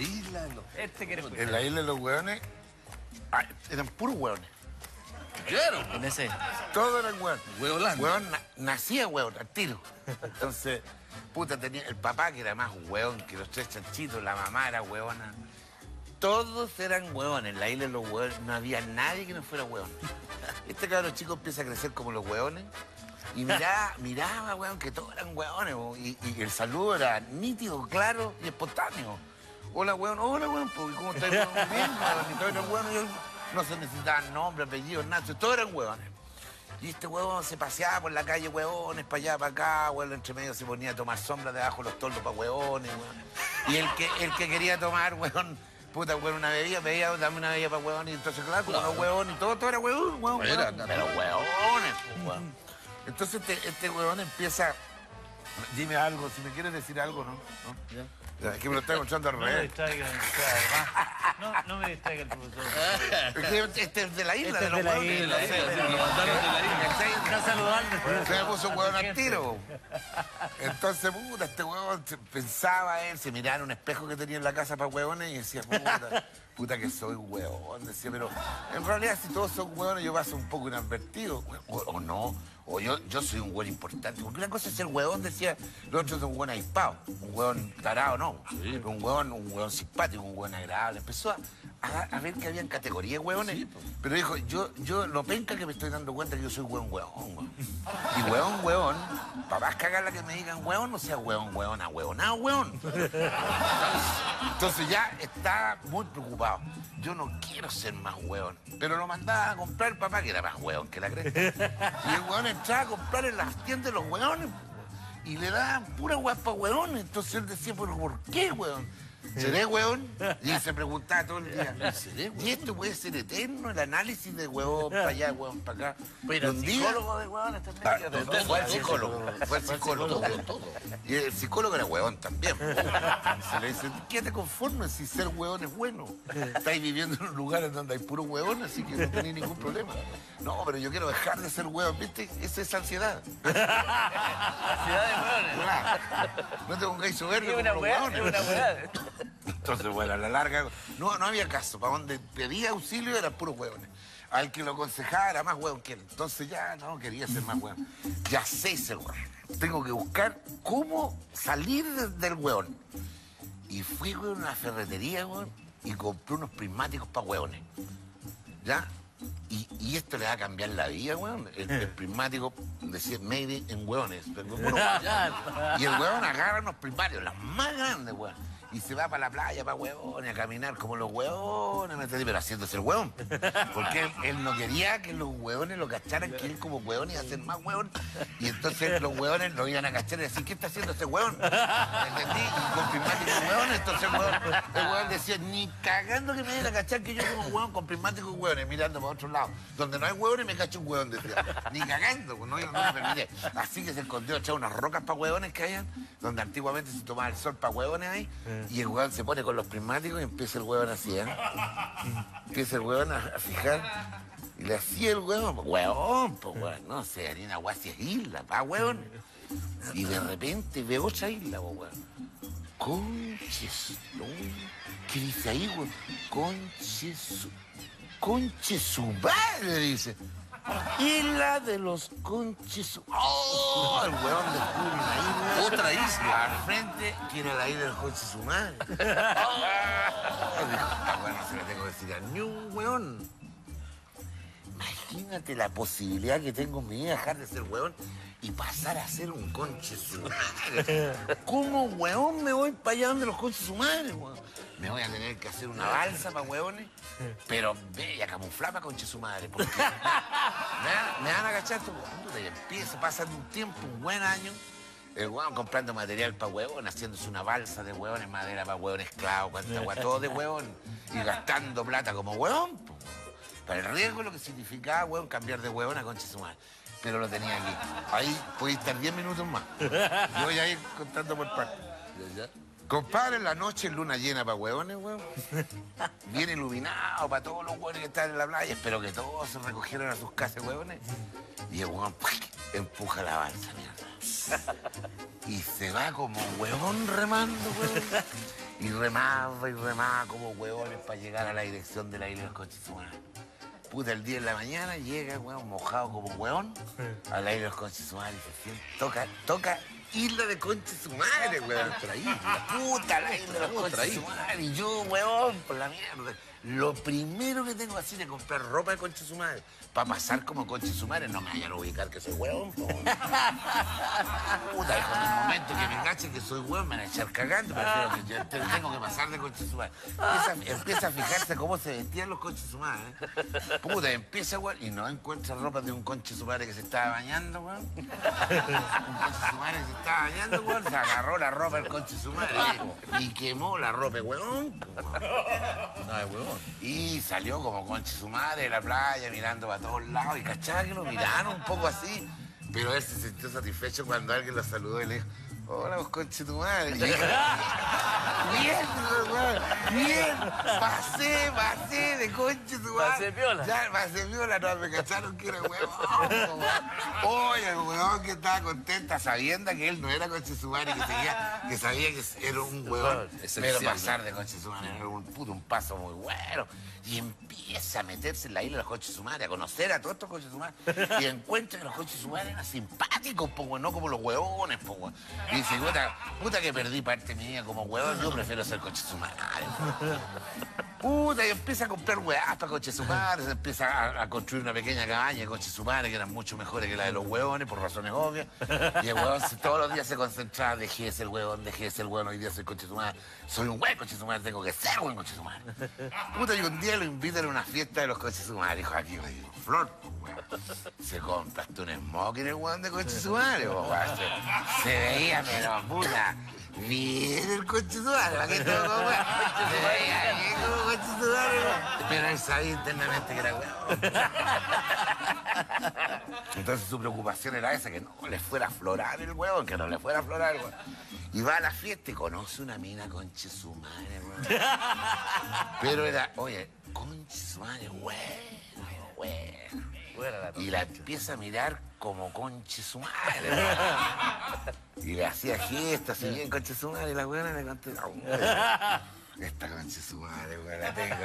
isla de los... En la isla de los hueones, eran puros hueones. Claro. En ese. Todos eran hueones. Hueolando. Hueón nacía hueón, al tiro. Entonces, puta, tenía el papá que era más hueón que los tres chanchitos, la mamá era hueona. Todos eran hueones. En la isla de los hueones no había nadie que no fuera hueón. Este cabrón chico empieza a crecer como los hueones. Y miraba, weón, que todos eran hueones. Y el saludo era nítido, claro y espontáneo. Hola, weón, pues, ¿cómo estás? Bien, weón, y todos eran hueones. No se necesitaban nombres, apellidos, nada. Todos eran hueones. Y este huevón se paseaba por la calle, hueones, para allá, para acá, huevón, entre medio se ponía a tomar sombra debajo de los toldos para hueones, huevón. Y el que quería tomar, huevón, puta, huevón, una bebida, pedía, dame una bebida para huevón. Y entonces, claro, como los huevones y todo era huevón. Pero hueones, pues, huevón. Entonces este huevón empieza... Dime algo, si me quieres decir algo, ¿no? ¿No? Es que me lo está escuchando al revés. No me distraiga el profesor. Es que este es de la isla, Este de los es de la hueones. isla, Está saludando. Se me puso huevón al tiro. Entonces, puta, este huevón pensaba él, se miraba en un espejo que tenía en la casa para huevones y decía, puta que soy huevón. Decía, pero en realidad si todos son huevones yo paso un poco inadvertido. O no. O yo soy un hueón importante. Porque una cosa es ser huevón, decía, los otros son un huevón ahispado. Un huevón tarado, no. Sí. Un huevón simpático, un huevón agradable. Empezó a ver que habían categorías de huevones. Sí, pues. Pero dijo, yo lo penca que me estoy dando cuenta que yo soy huevón. Y huevón, para más cagarla que me digan huevón, no sea huevón, ahuevonado, huevón. Entonces ya está muy preocupado. Yo no quiero ser más huevón. Pero lo mandaba a comprar el papá, que era más huevón que la cresta. Y el huevón entraba a comprar en las tiendas de los huevones. Y le daban pura guapa huevones. Entonces él decía, ¿pero por qué, huevón? ¿Seré huevón? Y se preguntaba todo el día. ¿Y esto puede ser eterno? El análisis de huevón para allá, huevón para acá. Pero el psicólogo de huevones también. Fue el psicólogo. Y el psicólogo era huevón también. Y se le dice, ¿qué te conformes si ser huevón es bueno? Estáis viviendo en un lugar en donde hay puro huevón, así que no tenéis ningún problema. No, pero yo quiero dejar de ser huevón, ¿viste? Esa es ansiedad. Ansiedad de huevones. Claro. No te pongáis soberbio Es una como los hueá, huevones. es una hueá. Entonces, bueno, a la larga, no había caso. Para donde pedía auxilio eran puros huevones. Al que lo aconsejaba era más huevón que él. Entonces ya no quería ser más huevón. Ya sé ser huevón. Tengo que buscar cómo salir del huevón. Y fui, güey, a una ferretería, güey, y compré unos prismáticos para huevones. ¿Ya? Y esto le va a cambiar la vida, weón. El prismático decía made en hueones. Y el hueón agarra unos prismáticos, los más grandes, weón. Y se va para la playa, para huevones, a caminar como los huevones, ¿me entendí? Pero haciéndose el hueón. Porque él no quería que los huevones lo cacharan, que él como hueón iba a ser más hueón. Y entonces los huevones lo iban a cachar y decir, ¿qué está haciendo ese hueón? ¿Me entendí? Y con prismáticos hueones, entonces el hueón decía, ni cagando que me vayan a cachar que yo como hueón con prismáticos hueones, mirando para otro lado. Donde no hay huevones me cacho un hueón, decía. Ni cagando, pues no me permite. Así que se escondió a echar unas rocas para huevones que hayan, donde antiguamente se tomaba el sol para huevones ahí. Y el hueón se pone con los prismáticos y empieza el hueón así, ¿eh? Empieza el hueón a fijar. Y le hacía el hueón, pues hueón, no sé, harina guasi es isla, pa, hueón. Y de repente ve otra isla, pues, hueón. Conches, no. ¿Qué dice ahí, hueón? Conche su madre, dice. Isla de los Conches. ¡Oh! El huevón descubre una isla. Otra isla. Al frente tiene la isla del Conche su madre. Dijo, bueno, se la tengo que decir a ni un huevón. Imagínate la posibilidad que tengo en mi vida de dejar de ser huevón y pasar a ser un conche su madre. ¿Cómo, huevón, me voy para allá donde los conches su madre, huevón? Me voy a tener que hacer una balsa para huevones, pero bella, camuflada para conche su madre, porque me van a agachar esto, y empieza, pasando un tiempo, un buen año, el huevón comprando material para huevón, haciéndose una balsa de huevones, madera para huevón esclavo, cuanta agua, todo de huevón, y gastando plata como huevón, pues, para el riesgo lo que significaba, huevón, cambiar de huevón a concha su madre. Pero lo tenía aquí. Ahí podéis estar 10 minutos más. Yo voy a ir contando por partes. Compadre, en la noche, luna llena para huevones, huevón. Bien iluminado para todos los huevones que están en la playa. Espero que todos se recogieran a sus casas, huevones. Y el huevón empuja la balsa, mierda. Y se va como huevón remando, huevón. Y remaba como huevones para llegar a la dirección de la isla de los Conches su madre. Puta, el día de la mañana llega, huevón, mojado como huevón, a la isla de los Conches su madre y se siente, toca Isla de Conche su madre, huevón. Nuestra isla. Puta, la isla de los Conches su madre. Y yo, huevón, por la mierda. Lo primero que tengo así es comprar ropa de Conche su madre. Para pasar como Conche su madre, no me vayan a ubicar que soy huevón. Po. Puta, y con el momento que me enganchen que soy huevón, me van a echar cagando. Prefiero que yo tengo que pasar de Conche su madre. Empieza a fijarse cómo se vestían los Conches su madre. Puta, empieza, huevón, y no encuentra ropa de un Conche su madre que se estaba bañando, huevón. Un Conche su madre que se estaba bañando, huevón, se agarró la ropa del Conche su madre y quemó la ropa, huevón. No, es huevón. Y salió como Conche su madre de la playa, mirando para todos lados. Y cachaba que lo miraron un poco así. Pero él se sintió satisfecho cuando alguien lo saludó y le dijo, hola, vos Conche tu madre. Y dijo, bien, weón, bien. Pasé de Conche tu madre. Pasé piola. Ya, pasé piola, no, me cacharon que era huevón. Oye, el huevón que estaba contenta sabiendo que él no era Conche su madre, que sabía que era un huevón. Pero pasar de Conche su madre era un paso muy bueno. Y empieza a meterse en la isla de los Conches su madre, a conocer a todos estos Conches su madre. Y encuentra que los Conches su madre eran simpáticos, po, no como los huevones, po. Y dice, puta que perdí parte mía como huevón, yo prefiero ser Conche su madre. Puta, y empieza a comprar huevas para Conche su madre, se empieza a construir una pequeña cabaña de Conche su madre, que eran mucho mejores que la de los huevones, por razones obvias. Y el huevón todos los días se concentraba, dejé de ser huevón, hoy día soy Conche su madre. Soy un buen Conche su madre, tengo que ser buen Conche su madre. Puta, y un día lo invitan a una fiesta de los Conches su madre. Dijo, aquí me digo, Flor, pues, weón. Se compra hasta un smoking el weón de Conches su madre, pues, weón. Se veía, pero puta, bien el Conches su madre, ¿para qué tengo como weón? Se veía bien como Conches su madre, weón. Pero él sabía internamente que era weón. Entonces su preocupación era esa, que no le fuera a aflorar el weón, que no le fuera a aflorar el weón. Y va a la fiesta y conoce una mina Conches su madre, weón. Pero era, oye, Conches su madre, bueno. Y la empieza a mirar como Conches su madre, weón. Y le hacía gestos, y bien Conches su madre, y la weona le contestaba, esta Conches su madre, weón, la tengo.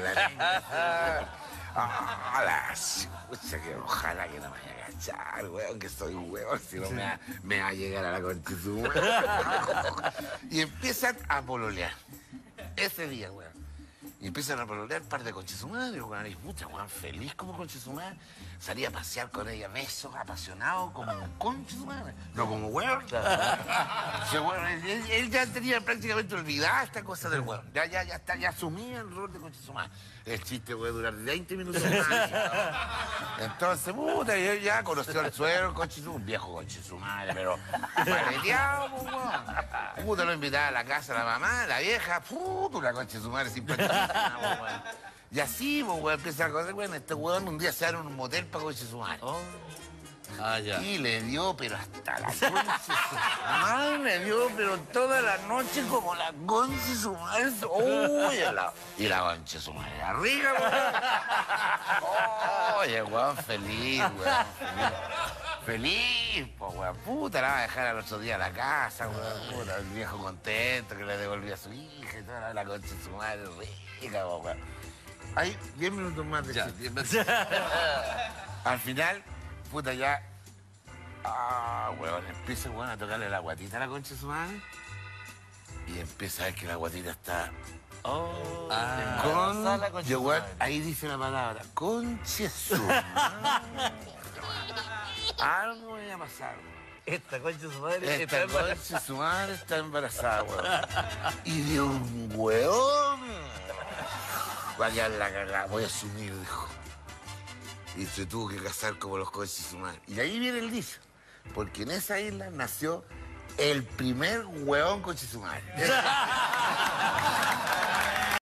Ah, la chucha, que ojalá que no me vaya a agachar, weón, que soy un weón, si no me va a llegar a la Concha de su madre. Y empiezan a pololear. Ese día, weón. Y empiezan a pololear par de Concha de su madre, weón. Y pucha, weón, feliz como Concha de su madre. Salía a pasear con ella, besos, apasionado, como Concha de su madre. No como weón. Sí, weón, él ya tenía prácticamente olvidada esta cosa del weón. Ya asumía el rol de Concha de su madre. El chiste puede durar 20 minutos más. Entonces, puta, yo ya conoció al suegro, un viejo Conche su madre, pero paleteado, pues, weón. Puta, lo invitaba a la casa a la mamá, la vieja, puta, una Conche su madre simpática, pues, weón. Y así, pues, weón, empieza a conocer, weón, este weón un día se abre un motel para Conche su madre. Oh. Ah, ya. Y le dio, pero hasta la concha su madre, le dio, pero toda la noche como la concha su madre. Uy, y la concha su madre arriba, weón. Oye, weón, feliz, weón. Feliz, pues, weón. Puta, la va a dejar al otro día a la casa, weón. Puta, el viejo contento que le devolvió a su hija y toda la concha su madre rica, weón. Hay 10 minutos más de Ya, chiste. 10 minutos. Al final, puta, ya. Ah, weón, empieza, weón, a tocarle la guatita a la concha de su madre. Y empieza a ver que la guatita está. Oh. Con. Concha Yo, su weón, madre. ahí dice la palabra. Concha su madre. Algo voy a pasar, weón. Esta concha de su madre Esta concha de su madre está embarazada, weón. Y de un weón. Vaya la cagada, voy a asumir, dijo. Y se tuvo que casar como los Conches de su madre. Y ahí viene el dicho. Porque en esa isla nació el primer huevón Conche de su madre.